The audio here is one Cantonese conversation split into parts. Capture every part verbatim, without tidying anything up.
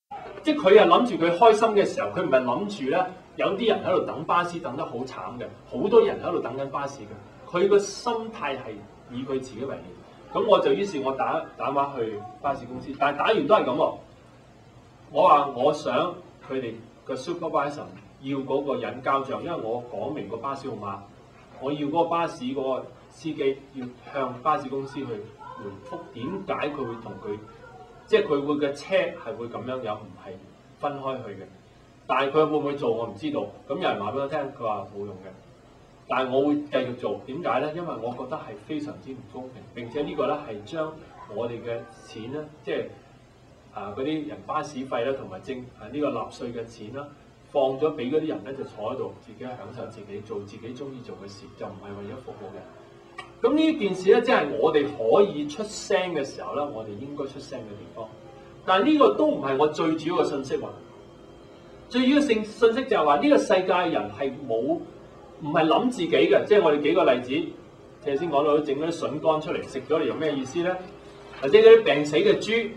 即係佢係諗住佢開心嘅時候，佢唔係諗住咧有啲人喺度等巴士等得好慘嘅，好多人喺度等緊巴士嘅。佢個心態係以佢自己為念。咁我就於是我打打電話去巴士公司，但係打完都係咁喎。我話我想佢哋個 supervisor 要嗰個人交賬，因為我講明個巴士號碼，我要嗰個巴士嗰個司機要向巴士公司去回覆點解佢會同佢，即係佢會嘅車係會咁樣有，唔係分開去嘅。但係佢會唔會做我唔知道。咁有人話俾我聽，佢話冇用嘅。但係我會繼續做，點解咧？因為我覺得係非常之唔公平，並且呢個咧係將我哋嘅錢咧，即係啊嗰啲人巴士費啦，同埋政啊呢個納稅嘅錢啦，放咗俾嗰啲人咧，就坐喺度自己享受自己做自己中意做嘅事，就唔係為咗服務嘅。咁呢件事咧，即係我哋可以出聲嘅時候咧，我哋應該出聲嘅地方。但係呢個都唔係我最主要嘅信息喎。最主要性信息就係話呢個世界人係冇。唔係諗自己嘅，即係我哋幾個例子，即係先講到整嗰啲筍乾出嚟食咗嚟有咩意思咧？或者嗰啲病死嘅豬，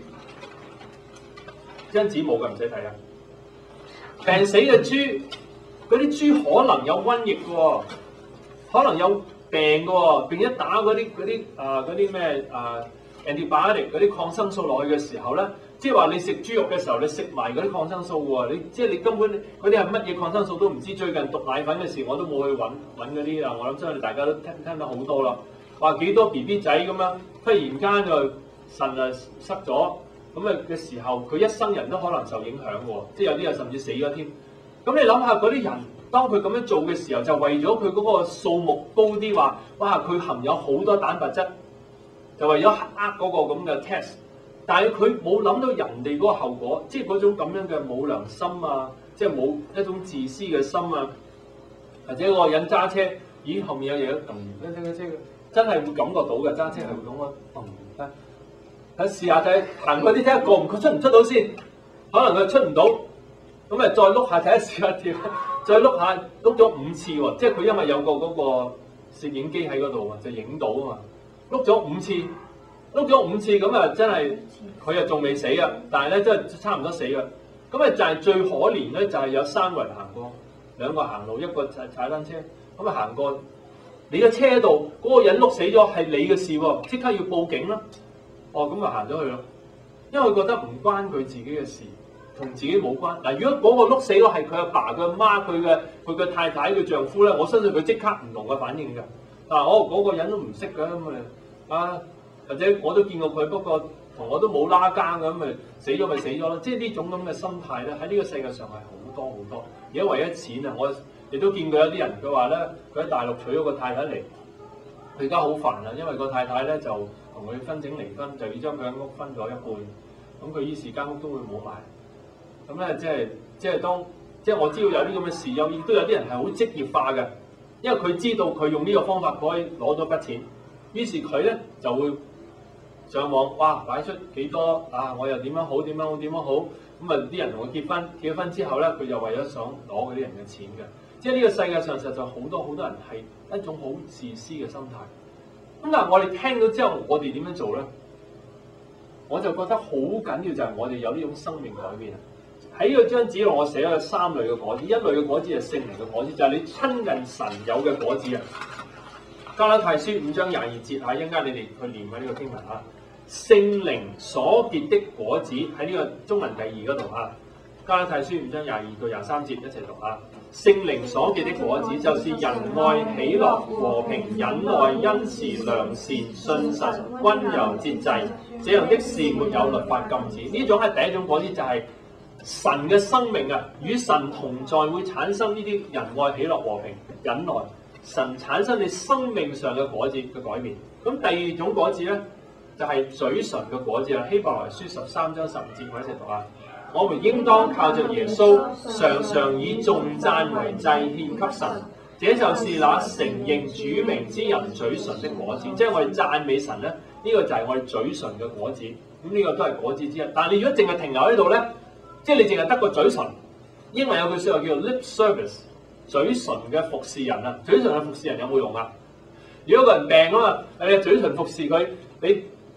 張紙冇嘅唔使睇啊！病死嘅豬，嗰啲豬可能有瘟疫嘅喎，可能有病嘅喎，並且打嗰啲嗰啲啊嗰啲咩啊 antibiotic 嗰啲抗生素落去嘅時候咧。即係話你食豬肉嘅時候，你食埋嗰啲抗生素喎，你即係你根本嗰啲係乜嘢抗生素都唔知。最近讀奶粉嘅事，我都冇去揾揾嗰啲啊。我諗相信大家都聽聽得好多啦。話幾多 B B 仔咁樣，忽然間就腎啊塞咗，咁啊嘅時候，佢一生人都可能受影響喎。即係有啲人甚至死咗添。咁你諗下嗰啲人，當佢咁樣做嘅時候，就為咗佢嗰個數目高啲，話哇佢含有好多蛋白質，就為咗呃嗰個咁嘅 test。但係佢冇諗到人哋嗰個後果，即係嗰種咁樣嘅冇良心啊，即係冇一種自私嘅心啊，或者個人揸車，咦後面有嘢動，跟跟跟車，真係會感覺到嘅，揸車係會咁樣動嘅。睇試下睇行嗰啲睇下過唔過出唔出到先，可能佢出唔到，咁咪再碌下睇下試下跳，再碌下碌咗五次喎，即係佢因為有個嗰個攝影機喺嗰度啊，就影到啊嘛，碌咗五次。碌咗五次咁啊，真係佢啊仲未死啊，但係咧真係差唔多死啊。咁啊就係最可憐咧，就係有三個人行過，兩個行路，一個踩踩單車。咁啊行過，你嘅車度嗰、那個人碌死咗係你嘅事喎，即刻要報警啦。哦，咁啊行咗去咯，因為佢覺得唔關佢自己嘅事，同自己冇關。嗱，如果嗰個碌死咗係佢阿爸、佢阿媽、佢嘅佢嘅太太、佢丈夫咧，我相信佢即刻唔同嘅反應㗎。嗱，我嗰個人都唔識㗎咁啊啊！或者我都見過佢，不過同我都冇拉更咁，咪死咗咪死咗咯。即係呢種咁嘅心態咧，喺呢個世界上係好多好多。而家為咗錢啊，我亦都見過有啲人，佢話咧，佢喺大陸娶咗個太太嚟，佢而家好煩啊，因為個太太咧就同佢申請離婚，就要將佢間屋分咗一半。咁佢於是間屋都會冇埋。咁咧即係即係當即係我知道有啲咁嘅事，有亦都有啲人係好職業化嘅，因為佢知道佢用呢個方法可以攞到筆錢，於是佢咧就會上網，哇！擺出幾多啊？我又點樣好？點樣好？點樣好？咁啊！啲人同佢結婚，結咗婚之後咧，佢就為咗想攞嗰啲人嘅錢嘅。即係呢個世界上實在好多好多人係一種好自私嘅心態。咁但係我哋聽到之後，我哋點樣做咧？我就覺得好緊要就係我哋有呢種生命改變啊！喺呢個張紙度，我寫咗三類嘅果子，一類嘅果子係聖靈嘅果子，就係、是、你親近神有嘅果子啊！加拉太書五章廿二節啊，一陣間你哋去念下呢個經文啊。聖靈所結的果子喺呢個中文第二嗰度啊。加拉太書五章廿二到廿三節一齊讀啊。聖靈所結的果子就是仁愛、喜樂、和平、忍耐、恩慈、良善、信實、溫柔、節制，這樣的事沒有律法禁止。呢種係第一種果子，就係神嘅生命啊，與神同在會產生呢啲仁愛、喜樂、和平、忍耐。神產生你生命上嘅果子嘅改變。咁第二種果子咧，就係、是、嘴唇嘅果子啦。希伯來書十三章十五節，我一齊讀啊！我們應當靠着耶穌，常常以頌讚為祭獻給神，這就是那承認主名之人嘴唇的果子。即係我哋讚美神咧，呢、這個就係我哋嘴唇嘅果子。咁呢個都係果子之一。但係你如果淨係停留喺度咧，即係你淨係得個嘴唇。英文有句説話叫做 lip service。嘴唇嘅服侍人啊，嘴唇嘅服侍人有冇用啊？如果個人病啊嘛，你嘴唇服侍佢，你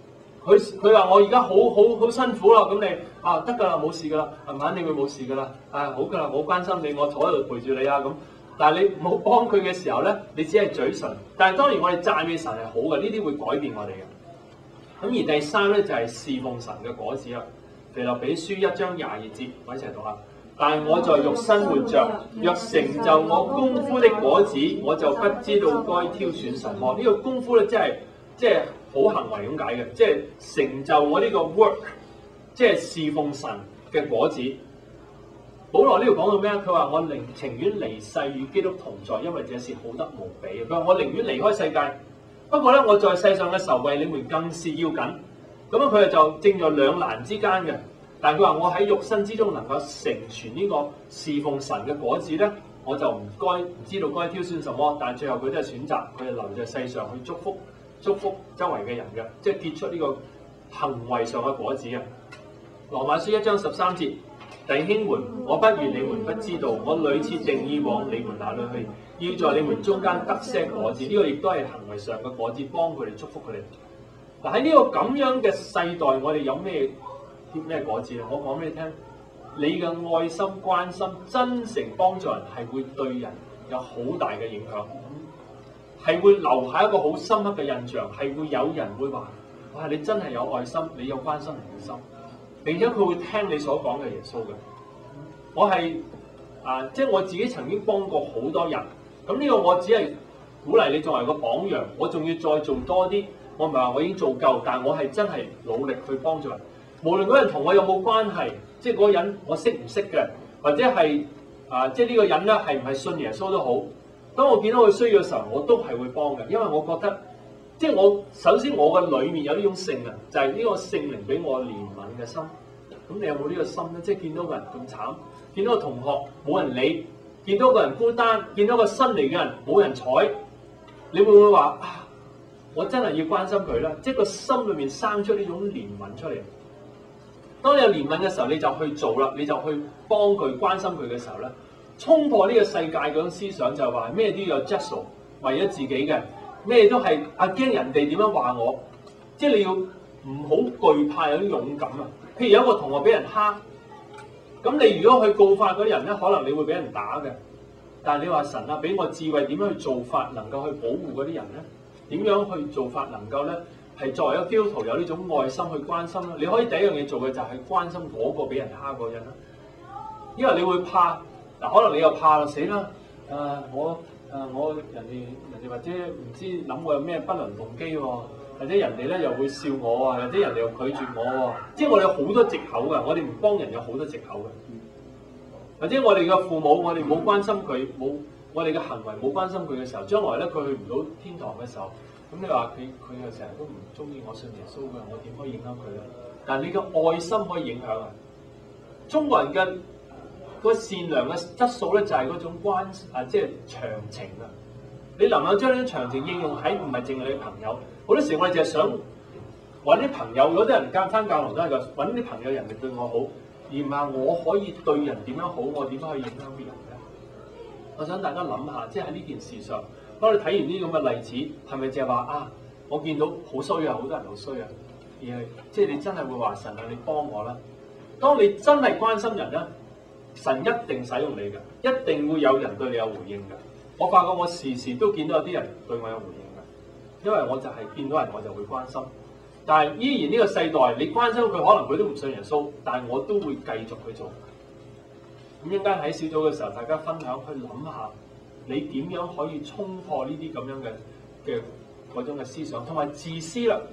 佢佢話我而家好好好辛苦啦，咁你啊得㗎啦，冇事㗎啦，係咪肯定會冇事㗎啦？啊好㗎啦，我關心你，我坐喺度陪住你啊咁。但係你冇幫佢嘅時候咧，你只係嘴唇。但係當然我哋讚美神係好嘅，呢啲會改變我哋嘅。咁而第三咧就係、是、侍奉神嘅果子啦。腓立比書一章廿二節，我一齊讀下。但係我在肉身活着，若成就我功夫的果子，我就不知道該挑選什麼。呢、這個功夫咧，即係即係好行為咁解嘅，即係成就我呢個 work， 即係侍奉神嘅果子。保羅呢度講到咩？佢話我寧情願離世與基督同在，因為這是好得無比。佢話我寧願離開世界，不過咧我在世上嘅時候為你們更是要緊。咁樣佢就正在兩難之間嘅。但係佢話我喺肉身之中能夠成全呢個侍奉神嘅果子咧，我就唔該唔知道該挑選什麼。但係最後佢都係選擇佢係留在世上去祝福祝福周圍嘅人嘅，即係結出呢個行為上嘅果子啊。羅馬書一章十三節。弟兄們，我不願你們不知道，我屢次定意往你們那裏去，要在你們中間得些果子。呢、這個亦都係行為上嘅果子，幫佢哋祝福佢哋。嗱喺呢個咁樣嘅世代，我哋有咩咩果子咧？我講俾你聽，你嘅愛心、關心、真誠幫助人，係會對人有好大嘅影響，係會留下一個好深刻嘅印象，係會有人會話：哇！你真係有愛心，你有關心人嘅心。並且佢會聽你所講嘅耶穌嘅。我係啊，即係我自己曾經幫過好多人。咁呢個我只係鼓勵你作為個榜樣。我仲要再做多啲。我唔係話我已經做夠，但係我係真係努力去幫助人。無論嗰人同我有冇關係，即係嗰個人我識唔識嘅，或者係啊，即係呢個人咧係唔係信耶穌都好。當我見到佢需要嘅時候，我都係會幫嘅，因為我覺得。即係我首先我嘅裏面有呢種聖啊，就係、是、呢個聖靈俾我憐憫嘅心。咁你有冇呢個心咧？即係見到個人咁慘，見到個同學冇人理，見到個人孤單，見到個新嚟嘅人冇人睬，你會唔會話啊？我真係要關心佢啦！即係個心裏面生出呢種憐憫出嚟。當你有憐憫嘅時候，你就去做啦，你就去幫佢關心佢嘅時候咧，衝破呢個世界嗰種思想就係話咩都要有質素，為咗自己嘅。咩都係啊，驚人哋點樣話我，即係你要唔好懼怕，有啲勇敢啊。譬如有一個同學俾人蝦，咁你如果去告發嗰啲人咧，可能你會俾人打嘅。但係你話神啊，俾我智慧點樣去做法，能夠去保護嗰啲人咧？點樣去做法能夠咧係作為一個基督徒有呢種愛心去關心咧？你可以第一樣嘢做嘅就係關心嗰個俾人蝦嗰人啦。因為你會怕嗱，可能你又怕啦，死啦！啊，我。啊！我人哋人哋或者唔知諗我有咩不良動機喎，或者人哋咧又會笑我啊，或者人哋又拒絕我喎，即係我哋有好多藉口㗎，我哋唔幫人有好多藉口嘅，或者我哋嘅父母，我哋冇關心佢，冇我哋嘅行為冇關心佢嘅時候，將來咧佢去唔到天堂嘅時候，咁你話佢佢又成日都唔中意我信耶穌嘅，我點可以影響佢咧？但係你嘅愛心可以影響啊！中國人嘅個善良嘅質素咧，就係嗰種關啊，即係長情啊！你能夠將呢種長情應用喺唔係淨係你嘅朋友，好多時我哋就係想揾啲朋友，有啲人間翻教堂都係個揾啲朋友，人哋對我好，而唔係我可以對人點樣好，我點樣可以影響別人咧？我想大家諗下，即係喺呢件事上，當你睇完呢啲咁嘅例子，係咪就係話啊？我見到好衰啊，好多人好衰啊，而係即係你真係會話神啊，你幫我啦！當你真係關心人咧，神一定使用你嘅，一定會有人對你有回應嘅。我發覺我時時都見到有啲人對我有回應嘅，因為我就係見到人我就會關心。但係依然呢個世代，你關心佢，可能佢都唔信耶穌，但係我都會繼續去做。咁應該喺小組嘅時候，大家分享去諗下，你點樣可以衝破呢啲咁樣嘅嘅嗰種嘅思想，同埋自私啦。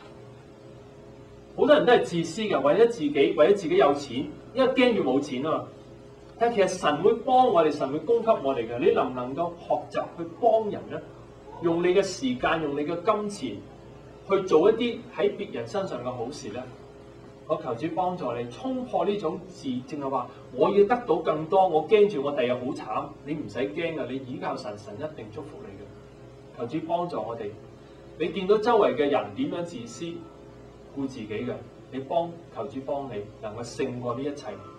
好多人都係自私嘅，為咗自己，為咗自己有錢，因為驚住冇錢啊嘛。但係其實神會幫我哋，神會供給我哋嘅。你能唔能夠學習去幫人咧？用你嘅時間，用你嘅金錢去做一啲喺別人身上嘅好事咧？我求主幫助你衝破呢種自，淨係話我要得到更多，我驚住我第日好慘。你唔使驚噶，你倚靠神，神一定祝福你嘅。求主幫助我哋。你見到周圍嘅人點樣自私，顧自己嘅，你幫求主幫你，能夠勝過呢一切。